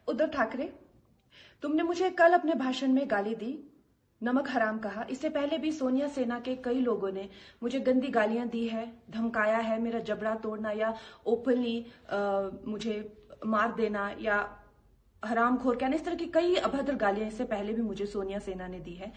उद्धव ठाकरे, तुमने मुझे कल अपने भाषण में गाली दी, नमक हराम कहा। इससे पहले भी सोनिया सेना के कई लोगों ने मुझे गंदी गालियां दी है, धमकाया है, मेरा जबड़ा तोड़ना या ओपनली मुझे मार देना या हरामखोर कहना, इस तरह की कई अभद्र गालियां इससे पहले भी मुझे सोनिया सेना ने दी है।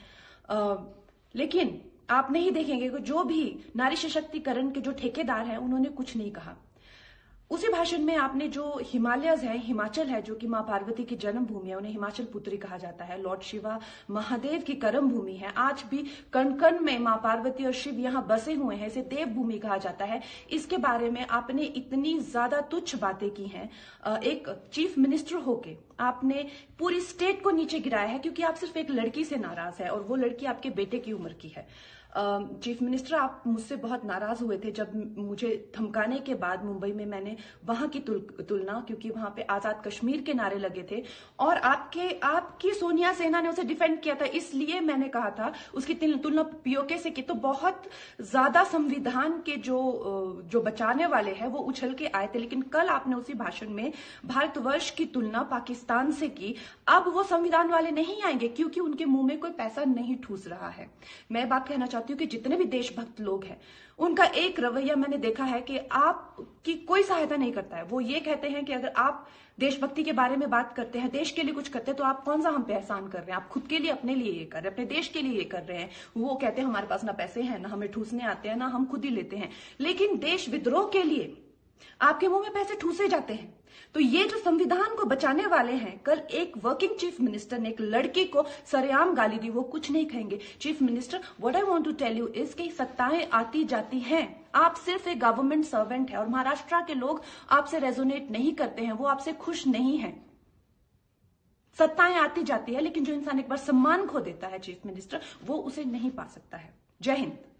लेकिन आप नहीं देखेंगे कि जो भी नारी सशक्तिकरण के जो ठेकेदार हैं उन्होंने कुछ नहीं कहा। उसी भाषण में आपने जो हिमालयज है, हिमाचल है, जो कि मां पार्वती की जन्मभूमि है, उन्हें हिमाचल पुत्री कहा जाता है, लॉर्ड शिवा महादेव की कर्म भूमि है, आज भी कण कण में मां पार्वती और शिव यहां बसे हुए हैं, इसे देवभूमि कहा जाता है। इसके बारे में आपने इतनी ज्यादा तुच्छ बातें की हैं। एक चीफ मिनिस्टर होके आपने पूरी स्टेट को नीचे गिराया है, क्योंकि आप सिर्फ एक लड़की से नाराज है और वो लड़की आपके बेटे की उम्र की है। चीफ मिनिस्टर, आप मुझसे बहुत नाराज हुए थे जब मुझे धमकाने के बाद मुंबई में मैंने वहां की तुलना, क्योंकि वहां पे आजाद कश्मीर के नारे लगे थे और आपकी सोनिया सेना ने उसे डिफेंड किया था, इसलिए मैंने कहा था उसकी तुलना पीओके से की। तो बहुत ज्यादा संविधान के जो बचाने वाले हैं वो उछल के आए थे, लेकिन कल आपने उसी भाषण में भारतवर्ष की तुलना पाकिस्तान से की। अब वो संविधान वाले नहीं आएंगे क्योंकि उनके मुंह में कोई पैसा नहीं ठूस रहा है। मैं बात कहना चाहती हूँ कि जितने भी देशभक्त लोग हैं उनका एक रवैया मैंने देखा है कि आपकी कोई सहायता नहीं करता है। वो ये कहते हैं कि अगर आप देशभक्ति के बारे में बात करते हैं, देश के लिए कुछ करते हैं, तो आप कौन सा हम पे एहसान कर रहे हैं, आप खुद के लिए अपने लिए ये कर रहे हैं, अपने देश के लिए ये कर रहे हैं। वो कहते हैं हमारे पास ना पैसे हैं, ना हमें ठूसने आते हैं, ना हम खुद ही लेते हैं। लेकिन देश विद्रोह के लिए आपके मुंह में पैसे ठूसे जाते हैं। तो ये जो संविधान को बचाने वाले हैं, कल एक वर्किंग चीफ मिनिस्टर ने एक लड़की को सरेआम गाली दी, वो कुछ नहीं कहेंगे। Chief minister, what I want to tell you is कि सत्ताएं आती जाती हैं, आप सिर्फ एक गवर्नमेंट सर्वेंट है और महाराष्ट्र के लोग आपसे रेजोनेट नहीं करते हैं, वो आपसे खुश नहीं है। सत्ताएं आती जाती है, लेकिन जो इंसान एक बार सम्मान खो देता है चीफ मिनिस्टर, वो उसे नहीं पा सकता है। जय हिंद।